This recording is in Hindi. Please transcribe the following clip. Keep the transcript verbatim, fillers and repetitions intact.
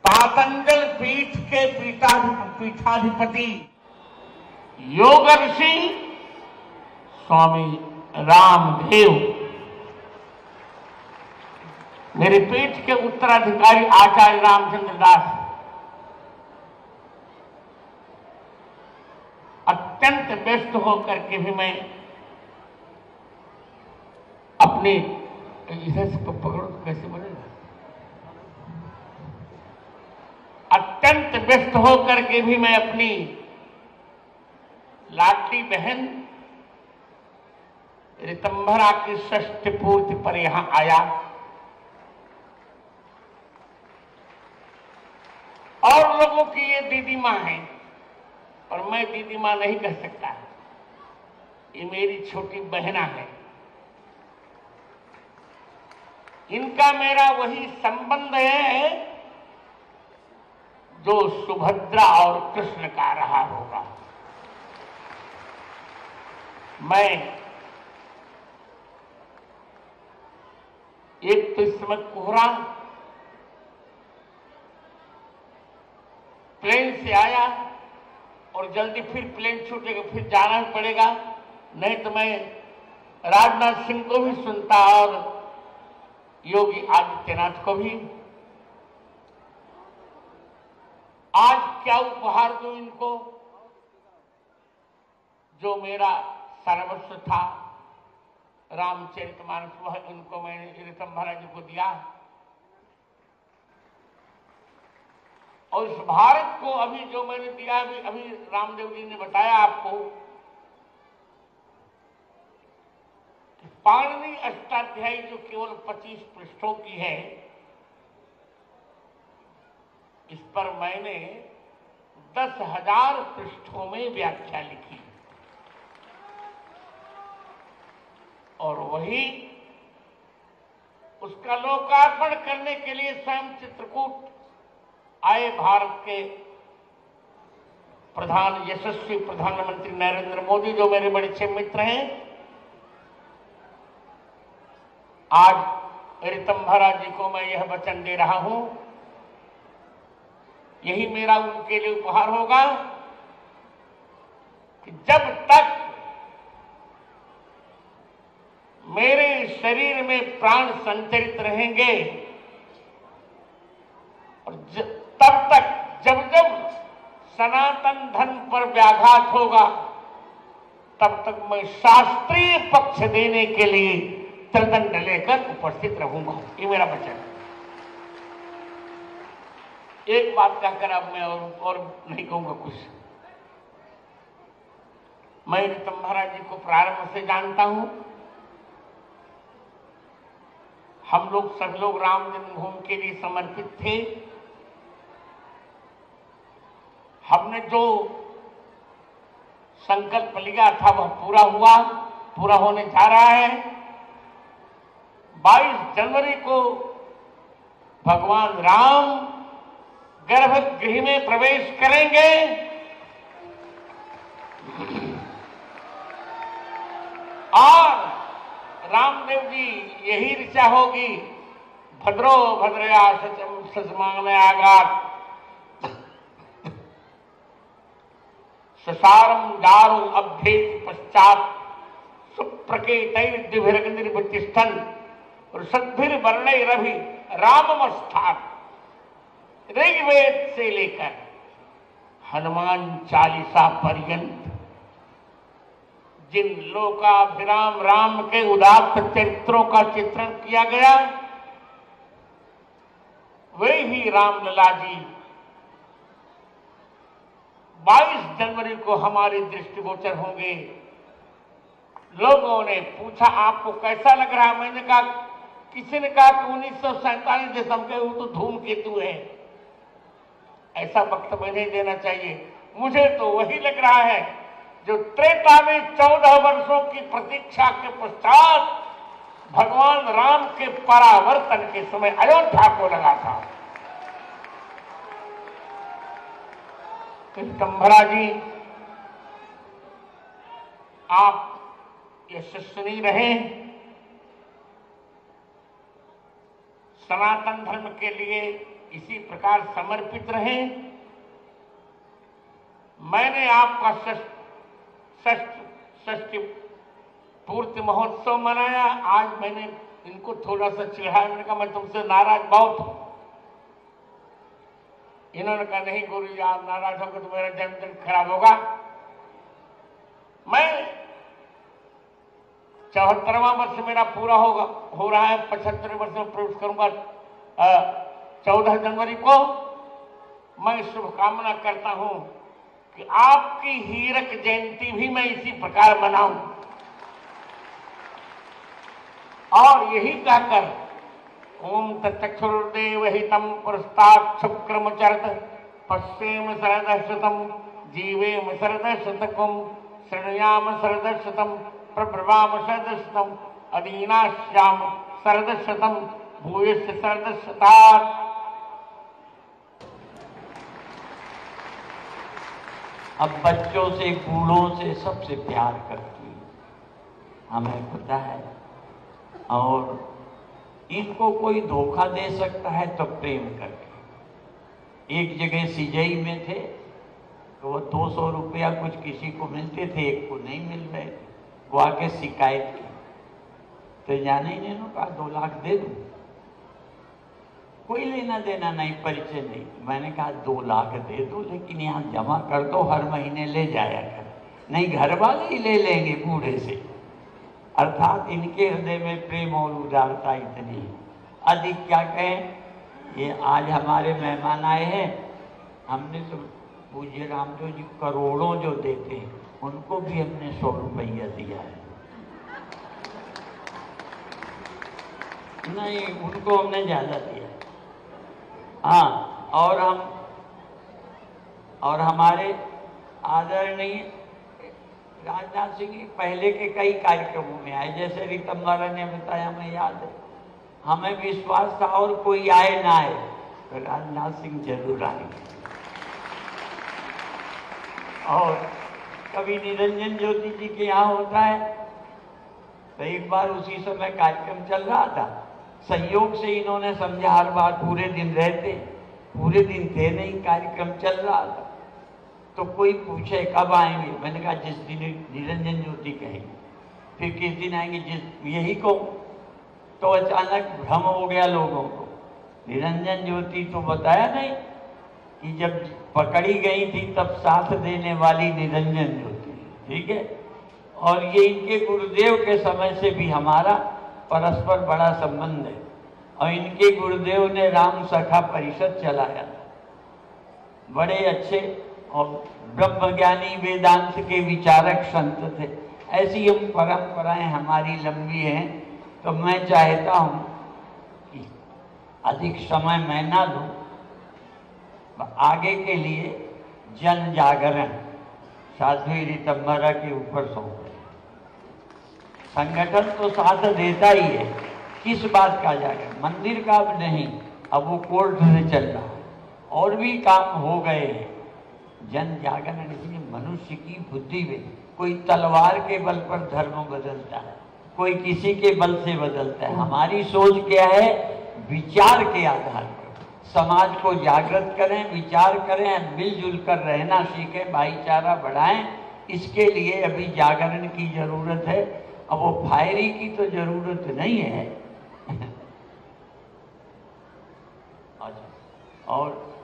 पातंजल पीठ के पीठाधिपति योग ऋषि स्वामी रामदेव, मेरे पीठ के उत्तराधिकारी आचार्य रामचंद्र दास, अत्यंत व्यस्त होकर के भी मैं अपने इधर से पकड़ो तो कैसे बनेगा, अत्यंत व्यस्त होकर के भी मैं अपनी लाडली बहन ऋतंभरा की षष्ठ पूर्ति पर यहां आया और लोगों की ये दीदी मां है, और मैं दीदी मां नहीं कह सकता, ये मेरी छोटी बहना है। इनका मेरा वही संबंध है जो सुभद्रा और कृष्ण का रहा होगा। मैं एक तो इस समय कोहरा, प्लेन से आया और जल्दी फिर प्लेन छूटेगा, फिर जाना पड़ेगा, नहीं तो मैं राजनाथ सिंह को भी सुनता और योगी आदित्यनाथ को भी। आज क्या उपहार दूं इनको? जो मेरा सर्वस्व था रामचरितमानस, वह इनको मैंने ऋतंभरा जी को दिया। और इस भारत को अभी जो मैंने दिया, अभी अभी रामदेव जी ने बताया आपको कि पाणिनि अष्टाध्यायी जो केवल पच्चीस पृष्ठों की है, इस पर मैंने दस हजार पृष्ठों में व्याख्या लिखी और वही उसका लोकार्पण करने के लिए स्वयं चित्रकूट आए भारत के प्रधान यशस्वी प्रधानमंत्री नरेंद्र मोदी, जो मेरे बड़े अच्छे मित्र हैं। आज ऋतंभरा जी को मैं यह वचन दे रहा हूं, यही मेरा उनके लिए उपहार होगा कि जब तक मेरे शरीर में प्राण संचरित रहेंगे और तब तक जब जब सनातन धर्म पर व्याघात होगा, तब तक मैं शास्त्रीय पक्ष देने के लिए त्रिदंड लेकर उपस्थित रहूंगा। ये मेरा वचन है। एक बात कहकर अब मैं और, और नहीं कहूंगा कुछ। मैं ऋतंभरा जी को प्रारंभ से जानता हूं। हम लोग सब लोग राम जन्मभूमि के लिए समर्पित थे। हमने जो संकल्प लिया था वह पूरा हुआ, पूरा होने जा रहा है। बाईस जनवरी को भगवान राम गर्भगृह में प्रवेश करेंगे और रामदेव जी यही ऋचा होगी, भद्रो भद्रया सचम सचमांगने आगात ससारम दारू अभ्येति पश्चात सुप्रकेतैर्दिभिर्निर्वतिष्ठन् ऋषद्भिर्वर्णैरभि राममस्थात्। ऋग्वेद से लेकर हनुमान चालीसा पर्यंत जिन लोकाभिराम राम के उदात्त चरित्रों का चित्रण किया गया, वे ही रामलला जी बाईस जनवरी को हमारे दृष्टिगोचर होंगे। लोगों ने पूछा आपको कैसा लग रहा है? मैंने कहा, किसी ने कहा कि उन्नीस सौ सैंतालीस दिसंबर के वो तो धूमकेतु है। ऐसा वक्तव्य नहीं देना चाहिए। मुझे तो वही लग रहा है जो त्रेता में चौदह वर्षों की प्रतीक्षा के पश्चात भगवान राम के परावर्तन के समय अयोध्या को लगा था। ऋतंभरा जी, आप यशस्वी रहें, सनातन धर्म के लिए इसी प्रकार समर्पित रहें। मैंने आपका षष्ठ षष्ठी पूर्ति महोत्सव मनाया। आज मैंने इनको थोड़ा सा चिढ़ाया, मैंने कहा मैं तुमसे नाराज बहुत हूं। इन्होंने कहा नहीं गुरु जी आप नाराज होगे तो मेरा जन्मदिन खराब होगा। मैं चौहत्तरवां वर्ष मेरा पूरा होगा हो रहा है, पचहत्तरवें वर्ष में प्रवेश करूंगा चौदह जनवरी को। मैं शुभकामना करता हूं कि आपकी हीरक जयंती भी मैं इसी प्रकार मनाऊं। और यही कहकर ओम तत्चक्षुर्देव हितम पुरस्तात् शुक्रमचरत पश्येम शरदशतम जीवेम शरदशतकम शृणुयाम शरदशतम प्रब्रवाम शरदशतम अदीनाश्याम शरदशतम भूयश्च शरदशतात्। अब बच्चों से बूढ़ों से सबसे प्यार करती है, हमें पता है। और इनको कोई धोखा दे सकता है तो प्रेम करके। एक जगह सिजई में थे तो वो दो सौ रुपया कुछ किसी को मिलते थे, एक को नहीं मिल रहे थे। वो आके शिकायत की तो जाने ही नहीं कहा दो लाख दे दूं, कोई लेना देना नहीं, परिचय नहीं। मैंने कहा दो लाख दे दो लेकिन यहाँ जमा कर दो, हर महीने ले जाया कर, नहीं घर वाले ही ले लेंगे बूढ़े से। अर्थात इनके हृदय में प्रेम और उदारता इतनी है। अधिक क्या कहें, ये आज हमारे मेहमान आए हैं, हमने तो पूज्य रामदेव जी करोड़ों जो देते हैं उनको भी हमने सौ रुपया दिया है। नहीं उनको हमने ज्यादा दिया। हाँ और हम और हमारे आदरणीय राजनाथ सिंह पहले के कई कार्यक्रमों में आए, जैसे रितम्बरा ने बताया, हमें याद है। हमें विश्वास था और कोई आए ना आए तो राजनाथ सिंह जरूर आएंगे। और कभी निरंजन ज्योति जी के यहाँ होता है तो एक बार उसी समय कार्यक्रम चल रहा था, संयोग से इन्होंने समझा हर बार पूरे दिन रहते, पूरे दिन थे नहीं, कार्यक्रम चल रहा था। तो कोई पूछे कब आएंगे, मैंने कहा जिस दिन निरंजन ज्योति कहेंगे। फिर किस दिन आएंगे, जिस यही को। तो अचानक भ्रम हो गया लोगों को, निरंजन ज्योति तो बताया नहीं कि जब पकड़ी गई थी तब साथ देने वाली निरंजन ज्योति, ठीक है। और ये इनके गुरुदेव के समय से भी हमारा परस्पर बड़ा संबंध है। और इनके गुरुदेव ने राम सखा परिषद चलाया था, बड़े अच्छे और ब्रह्मज्ञानी वेदांत के विचारक संत थे। ऐसी हम परंपराएं हमारी लंबी हैं। तो मैं चाहता हूं कि अधिक समय मैं ना लूं, आगे के लिए जन जागरण साध्वी रितम्बरा के ऊपर सौंप रहे। संगठन तो साथ देता ही है, किस बात का जागरण, मंदिर का अब नहीं, अब वो कोर्ट से चल रहा है और भी काम हो गए हैं। जन जागरण इसलिए मनुष्य की बुद्धि में, कोई तलवार के बल पर धर्म बदलता है, कोई किसी के बल से बदलता है। हमारी सोच क्या है, विचार के आधार पर समाज को जागृत करें, विचार करें, मिलजुल कर रहना सीखें, भाईचारा बढ़ाएं। इसके लिए अभी जागरण की जरूरत है। अब वो फायरी की तो जरूरत नहीं है। और